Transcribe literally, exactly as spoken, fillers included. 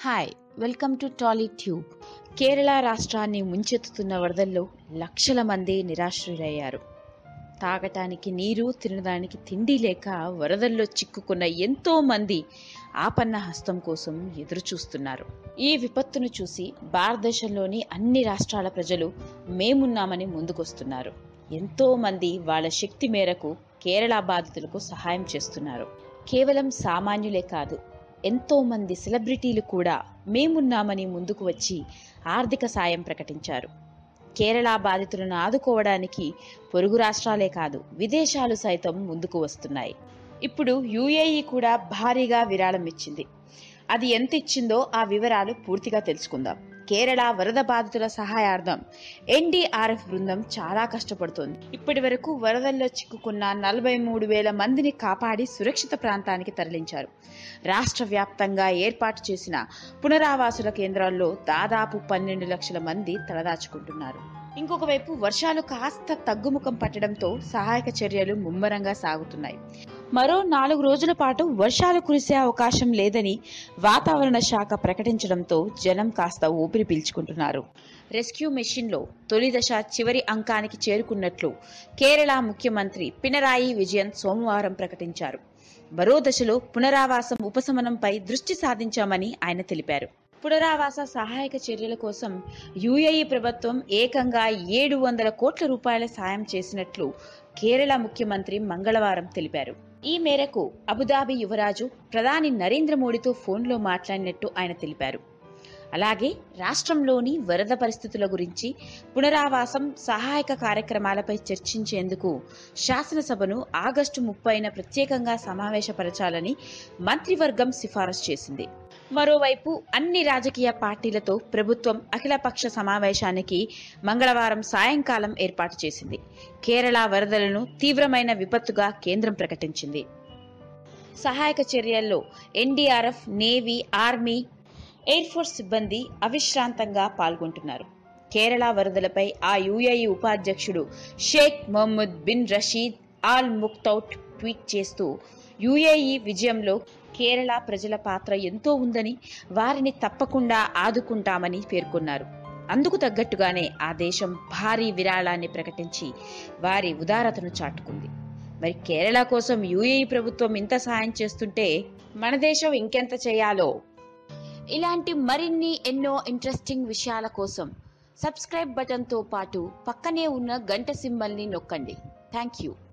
Hi welcome to Tolly Tube. Kerala రాష్ట్రాన్ని ముంచెత్తుతున్న వరదల్లో లక్షల మంది నిరాశ్రయులయ్యారు. తాగటానికి నీరు, తినడానికి తిండి లేక వరదల్లో చిక్కుకున్న ఎంతో మంది ఆపన్న హస్తం కోసం ఎదురు చూస్తున్నారు. ఈ విపత్తును చూసి భారతదేశంలోని అన్ని రాష్ట్రాల ప్రజలు మేమున్నామని ముందుకొస్తున్నారు. ఎంతో మంది వాళ్ళ శక్తి మేరకు కేరళ బాధితులకు సహాయం చేస్తున్నారు. కేవలం సామాన్యులే కాదు, ఎంతో మంది సెలబ్రిటీలు కూడా మేమున్నామని ముందుకు వచ్చి ఆర్థిక సాయం ప్రకటించారు. కేరళ బాధితులను ఆదుకోవడానికి పొరుగు రాష్ట్రాలే కాదు, విదేశాలు సైతం ముందుకు వస్తున్నాయి. ఇప్పుడు యుఏఈ కూడా భారీగా విరాళం ఇచ్చింది. అది ఎంత ఇచ్చిందో ఆ వివరాలు పూర్తిగా తెలుసుకుందాం. కేరళ వరద బాధితుల సహాయార్థం ఎన్డీఆర్ఎఫ్ బృందం చాలా కష్టపడుతోంది. ఇప్పటి వరకు వరదల్లో చిక్కుకున్న నలభై మూడు వేల మందిని కాపాడి సురక్షిత ప్రాంతానికి తరలించారు. రాష్ట్ర వ్యాప్తంగా ఏర్పాటు చేసిన పునరావాసుల కేంద్రాల్లో దాదాపు పన్నెండు లక్షల మంది తలదాచుకుంటున్నారు. ఇంకొక వైపు వర్షాలు కాస్త తగ్గుముఖం పట్టడంతో సహాయక చర్యలు ముమ్మరంగా సాగుతున్నాయి. మరో నాలుగు రోజుల పాటు వర్షాలు కురిసే అవకాశం లేదని వాతావరణ శాఖ ప్రకటించడంతో జనం కాస్త ఊపిరి పీల్చుకుంటున్నారు. రెస్క్యూ మెషిన్లో తొలి దశ చివరి అంకానికి చేరుకున్నట్లు కేరళ ముఖ్యమంత్రి పినరాయి విజయన్ సోమవారం ప్రకటించారు. మరో దశలో పునరావాసం ఉపశమనంపై దృష్టి సాధించామని ఆయన తెలిపారు. పునరావాస సహాయక చర్యల కోసం యుఏఈ ప్రభుత్వం ఏకంగా ఏడు వందల కోట్ల రూపాయల సాయం చేసినట్లు కేరళ ముఖ్యమంత్రి మంగళవారం తెలిపారు. ఈ మేరకు అబుదాబి యువరాజు ప్రధాని నరేంద్ర మోడీతో ఫోన్లో మాట్లాడినట్టు ఆయన తెలిపారు. అలాగే రాష్ట్రంలోని వరద పరిస్థితుల గురించి, పునరావాసం, సహాయక కార్యక్రమాలపై చర్చించేందుకు శాసనసభను ఆగస్టు ముప్పైన ప్రత్యేకంగా సమావేశపరచాలని మంత్రివర్గం సిఫారసు చేసింది. మరోవైపు అన్ని రాజకీయ పార్టీలతో ప్రభుత్వం అఖిలపక్ష సమావేశానికి మంగళవారం సాయంకాలం ఏర్పాటు చేసింది. కేరళ వరదలను తీవ్రమైన విపత్తుగా కేంద్రం ప్రకటించింది. సహాయక చర్యల్లో NDRF, navy, army, air force సిబ్బంది అవిశ్రాంతంగా పాల్గొంటున్నారు. కేరళ వరదలపై ఆ యుఏఈ ఉపాధ్యక్షుడు Sheikh Mohammed bin Rashid Al Maktoum tweet చేస్తూ యుఏఈ విజయంలో కేరళ ప్రజల పాత్ర ఎంతో ఉందని, వారిని తప్పకుండా ఆదుకుంటామని పేర్కొన్నారు. అందుకు తగ్గట్టుగానే ఆ దేశం భారీ విరాళాన్ని ప్రకటించి వారి ఉదారతను చాటుకుంది. మరి కేరళ కోసం యుఏఈ ప్రభుత్వం ఇంత సాయం చేస్తుంటే మన దేశం ఇంకెంత చేయాలో? ఇలాంటి మరిన్ని ఎన్నో ఇంట్రెస్టింగ్ విషయాల కోసం సబ్స్క్రైబ్ బటన్తో పాటు పక్కనే ఉన్న గంట సింబల్ని నొక్కండి. Thank you.